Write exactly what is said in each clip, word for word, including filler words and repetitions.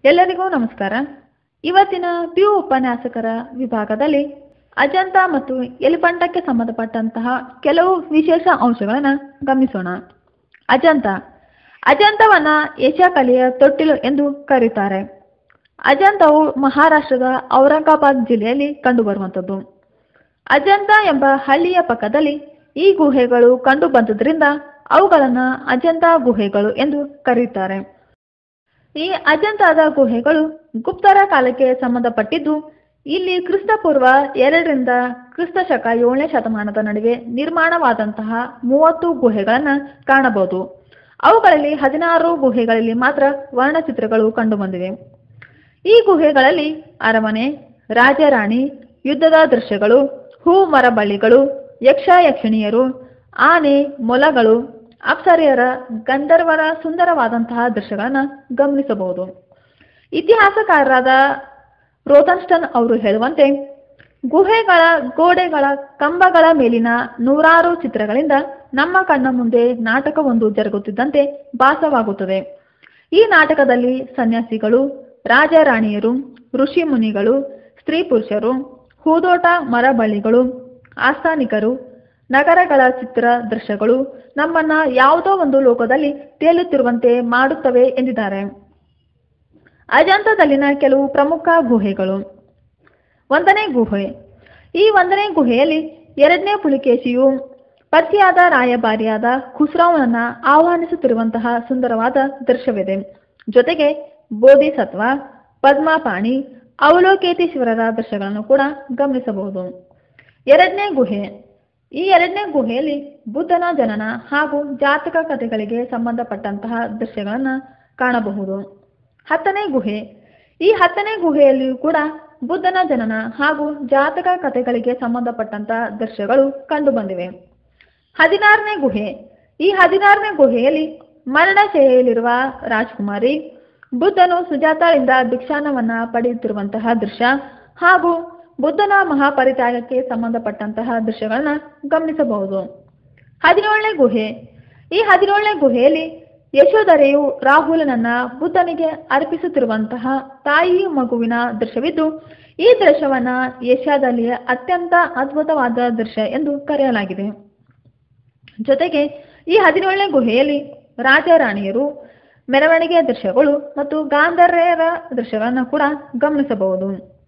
ಎಲ್ಲರಿಗೂ ನಮಸ್ಕಾರ. ಇವತ್ತಿನ ಪಿ ಯು ಉಪನ್ಯಾಸಕರ ವಿಭಾಗದಲ್ಲಿ ಅಜಂತ ಮತ್ತು ಎಲಿಫಂಟಕ್ಕೆ ಸಂಬಂಧಪಟ್ಟಂತಹ ಕೆಲವು ವಿಶೇಷ ಅಂಶಗಳನ್ನು ಗಮನಿಸೋಣ. ಅಜಂತ ಅಜಂತವನ್ನ ಏಷ್ಯಾ ಕಲೆಯ ತೊಟ್ಟಿಲು ಎಂದು ಕರೀತಾರೆ. ಅಜಂತವು ಮಹಾರಾಷ್ಟ್ರದ ಔರಂಗಾಬಾದ್ ಜಿಲ್ಲೆಯಲ್ಲಿ ಕಂಡುಬರುವಂಥದ್ದು. ಅಜಂತ ಎಂಬ ಹಳ್ಳಿಯ ಪಕ್ಕದಲ್ಲಿ ಈ ಗುಹೆಗಳು ಕಂಡು ಬಂದುದರಿಂದ ಅವುಗಳನ್ನು ಅಜಂತ ಗುಹೆಗಳು ಎಂದು ಕರೆಯುತ್ತಾರೆ. ಈ ಅಜಂತಾದ ಗುಹೆಗಳು ಗುಪ್ತರ ಕಾಲಕ್ಕೆ ಸಂಬಂಧಪಟ್ಟಿದ್ದು, ಇಲ್ಲಿ ಕ್ರಿಸ್ತಪೂರ್ವ ಎರಡರಿಂದ ಕ್ರಿಸ್ತ ಶಕ ಏಳನೇ ಶತಮಾನದ ನಡುವೆ ನಿರ್ಮಾಣವಾದಂತಹ ಮೂವತ್ತು ಗುಹೆಗಳನ್ನು ಕಾಣಬಹುದು. ಅವುಗಳಲ್ಲಿ ಹದಿನಾರು ಗುಹೆಗಳಲ್ಲಿ ಮಾತ್ರ ವರ್ಣಚಿತ್ರಗಳು ಕಂಡುಬಂದಿವೆ. ಈ ಗುಹೆಗಳಲ್ಲಿ ಅರಮನೆ, ರಾಜರಾಣಿ, ಯುದ್ಧದ ದೃಶ್ಯಗಳು, ಹೂ ಮರಬಳ್ಳಿಗಳು, ಯಕ್ಷ ಯಕ್ಷಿಣಿಯರು, ಆನೆ, ಮೊಲಗಳು, ಅಪ್ಸರೆಯರ, ಗಂಧರ್ವರ ಸುಂದರವಾದಂತಹ ದೃಶ್ಯಗಳನ್ನು ಗಮನಿಸಬಹುದು. ಇತಿಹಾಸಕಾರರಾದ ರೋಥನ್ಸ್ಟನ್ ಅವರು ಹೇಳುವಂತೆ, ಗುಹೆಗಳ ಗೋಡೆಗಳ ಕಂಬಗಳ ಮೇಲಿನ ನೂರಾರು ಚಿತ್ರಗಳಿಂದ ನಮ್ಮ ಕಣ್ಣ ಮುಂದೆ ನಾಟಕವೊಂದು ಜರುಗುತ್ತಿದ್ದಂತೆ ಭಾಸವಾಗುತ್ತದೆ. ಈ ನಾಟಕದಲ್ಲಿ ಸನ್ಯಾಸಿಗಳು, ರಾಜರಾಣಿಯರು, ಋಷಿ ಮುನಿಗಳು, ಸ್ತ್ರೀ ಪುರುಷರು, ಹೂದೋಟ ಮರಬಳ್ಳಿಗಳು, ಆಸ್ಥಾನಿಕರು, ನಗರಗಳ ಚಿತ್ರ ದೃಶ್ಯಗಳು ನಮ್ಮನ್ನ ಯಾವುದೋ ಒಂದು ಲೋಕದಲ್ಲಿ ತೇಲುತ್ತಿರುವಂತೆ ಮಾಡುತ್ತವೆ ಎಂದಿದ್ದಾರೆ. ಅಜಂತದಲ್ಲಿನ ಕೆಲವು ಪ್ರಮುಖ ಗುಹೆಗಳು. ಒಂದನೇ ಗುಹೆ. ಈ ಒಂದನೇ ಗುಹೆಯಲ್ಲಿ ಎರಡನೇ ಪುಲಿಕೇಶಿಯು ಪರ್ಸಿಯಾದ ರಾಯಭಾರಿಯಾದ ಖುಸ್ರೌನನ್ನ ಆಹ್ವಾನಿಸುತ್ತಿರುವಂತಹ ಸುಂದರವಾದ ದೃಶ್ಯವಿದೆ. ಜೊತೆಗೆ ಬೋಧಿಸತ್ವ, ಪದ್ಮಪಾಣಿ, ಅವಲೋಕೇತೀಶ್ವರರ ದೃಶ್ಯಗಳನ್ನು ಕೂಡ ಗಮನಿಸಬಹುದು. ಎರಡನೇ ಗುಹೆ. ಈ ಎರಡನೇ ಗುಹೆಯಲ್ಲಿ ಬುದ್ಧನ ಜನನ ಹಾಗೂ ಜಾತಕ ಕಥೆಗಳಿಗೆ ಸಂಬಂಧಪಟ್ಟಂತಹ ದೃಶ್ಯಗಳನ್ನು ಕಾಣಬಹುದು. ಹತ್ತನೇ ಗುಹೆ. ಈ ಹತ್ತನೇ ಗುಹೆಯಲ್ಲಿಯೂ ಕೂಡ ಬುದ್ಧನ ಜನನ ಹಾಗೂ ಜಾತಕ ಕಥೆಗಳಿಗೆ ಸಂಬಂಧಪಟ್ಟಂತಹ ದೃಶ್ಯಗಳು ಕಂಡುಬಂದಿವೆ. ಹದಿನಾರನೇ ಗುಹೆ. ಈ ಹದಿನಾರನೇ ಗುಹೆಯಲ್ಲಿ ಮರಣಶೈಲಿಯಲ್ಲಿರುವ ರಾಜಕುಮಾರಿ, ಬುದ್ಧನು ಸುಜಾತಾಳಿಂದ ಭಿಕ್ಷಾನವನ್ನ ಪಡೆಯುತ್ತಿರುವಂತಹ ದೃಶ್ಯ ಹಾಗೂ ಬುದ್ಧನ ಮಹಾಪರಿತ್ಯಾಗಕ್ಕೆ ಸಂಬಂಧಪಟ್ಟಂತಹ ದೃಶ್ಯಗಳನ್ನ ಗಮನಿಸಬಹುದು. ಹದಿನೇಳನೇ ಗುಹೆ. ಈ ಹದಿನೇಳನೇ ಗುಹೆಯಲ್ಲಿ ಯಶೋಧರೆಯು ರಾಹುಲನನ್ನ ಬುದ್ಧನಿಗೆ ಅರ್ಪಿಸುತ್ತಿರುವಂತಹ ತಾಯಿ ಮಗುವಿನ ದೃಶ್ಯವಿದ್ದು, ಈ ದೃಶ್ಯವನ್ನ ಏಷ್ಯಾದಲ್ಲಿ ಅತ್ಯಂತ ಅದ್ಭುತವಾದ ದೃಶ್ಯ ಎಂದು ಕರೆಯಲಾಗಿದೆ. ಜೊತೆಗೆ ಈ ಹದಿನೇಳನೇ ಗುಹೆಯಲ್ಲಿ ರಾಜರಾಣಿಯರು, ಮೆರವಣಿಗೆ ದೃಶ್ಯಗಳು ಮತ್ತು ಗಾಂಧರ್ಯರ ದೃಶ್ಯಗಳನ್ನು ಕೂಡ ಗಮನಿಸಬಹುದು.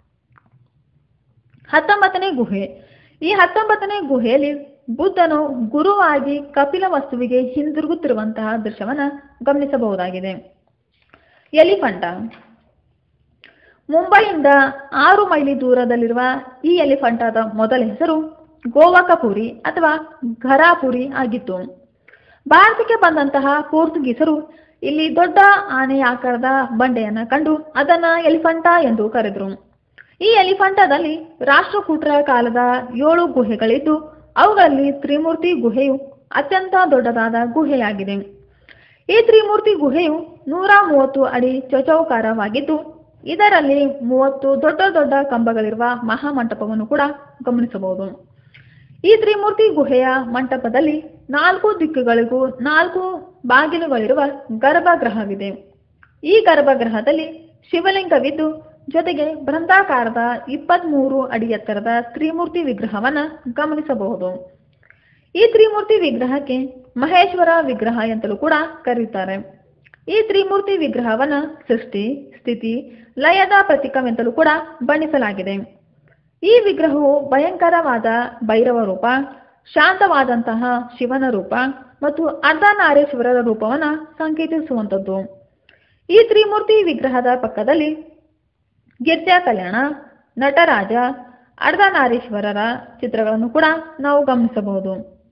ಹತ್ತೊಂಬತ್ತನೇ ಗುಹೆ. ಈ ಹತ್ತೊಂಬತ್ತನೇ ಗುಹೆಯಲ್ಲಿ ಬುದ್ಧನು ಗುರುವಾಗಿ ಕಪಿಲ ವಸ್ತುವಿಗೆ ಹಿಂದಿರುಗುತ್ತಿರುವಂತಹ ದೃಶ್ಯವನ್ನು ಗಮನಿಸಬಹುದಾಗಿದೆ. ಎಲಿಫಂಟ. ಮುಂಬೈಯಿಂದ ಆರು ಮೈಲಿ ದೂರದಲ್ಲಿರುವ ಈ ಎಲಿಫಂಟಾದ ಮೊದಲ ಹೆಸರು ಗೋವಾಕಪುರಿ ಅಥವಾ ಘರಾಪುರಿ ಆಗಿತ್ತು. ಭಾರತಕ್ಕೆ ಬಂದಂತಹ ಪೋರ್ಚುಗೀಸರು ಇಲ್ಲಿ ದೊಡ್ಡ ಆನೆಯ ಆಕಾರದ ಬಂಡೆಯನ್ನ ಕಂಡು ಅದನ್ನ ಎಲಿಫಂಟಾ ಎಂದು ಕರೆದರು. ಈ ಎಲಿಫಂಟಾದಲ್ಲಿ ರಾಷ್ಟ್ರಕೂಟರ ಕಾಲದ ಏಳು ಗುಹೆಗಳಿದ್ದು, ಅವುಗಳಲ್ಲಿ ತ್ರಿಮೂರ್ತಿ ಗುಹೆಯು ಅತ್ಯಂತ ದೊಡ್ಡದಾದ ಗುಹೆಯಾಗಿದೆ. ಈ ತ್ರಿಮೂರ್ತಿ ಗುಹೆಯು ನೂರ ಮೂವತ್ತು ಅಡಿ ಚೌಕಾಕಾರವಾಗಿದ್ದು, ಇದರಲ್ಲಿ ಮೂವತ್ತು ದೊಡ್ಡ ದೊಡ್ಡ ಕಂಬಗಳಿರುವ ಮಹಾಮಂಟಪವನ್ನು ಕೂಡ ಗಮನಿಸಬಹುದು. ಈ ತ್ರಿಮೂರ್ತಿ ಗುಹೆಯ ಮಂಟಪದಲ್ಲಿ ನಾಲ್ಕು ದಿಕ್ಕುಗಳಿಗೂ ನಾಲ್ಕು ಬಾಗಿಲುಗಳಿರುವ ಗರ್ಭಗೃಹವಿದೆ. ಈ ಗರ್ಭಗೃಹದಲ್ಲಿ ಶಿವಲಿಂಗವಿದ್ದು, ಜೊತೆಗೆ ಬೃಹದಾಕಾರದ ಇಪ್ಪತ್ತ್ ಮೂರು ಅಡಿ ಎತ್ತರದ ತ್ರಿಮೂರ್ತಿ ವಿಗ್ರಹವನ್ನ ಗಮನಿಸಬಹುದು. ಈ ತ್ರಿಮೂರ್ತಿ ವಿಗ್ರಹಕ್ಕೆ ಮಹೇಶ್ವರ ವಿಗ್ರಹ ಎಂತಲೂ ಕೂಡ ಕರೆಯುತ್ತಾರೆ. ಈ ತ್ರಿಮೂರ್ತಿ ವಿಗ್ರಹವನ್ನ ಸೃಷ್ಟಿ, ಸ್ಥಿತಿ, ಲಯದ ಪ್ರತೀಕವೆಂತಲೂ ಕೂಡ ಬಣ್ಣಿಸಲಾಗಿದೆ. ಈ ವಿಗ್ರಹವು ಭಯಂಕರವಾದ ಭೈರವ ರೂಪ, ಶಾಂತವಾದಂತಹ ಶಿವನ ರೂಪ ಮತ್ತು ಅರ್ಧನಾರೀಶ್ವರರ ರೂಪವನ್ನ ಸಂಕೇತಿಸುವಂಥದ್ದು. ಈ ತ್ರಿಮೂರ್ತಿ ವಿಗ್ರಹದ ಪಕ್ಕದಲ್ಲಿ ಗಿರ್ಜಾ ಕಲ್ಯಾಣ, ನಟರಾಜ, ಅರ್ಧನಾರೀಶ್ವರರ ಚಿತ್ರಗಳನ್ನು ಕೂಡ ನಾವು ಗಮನಿಸಬಹುದು.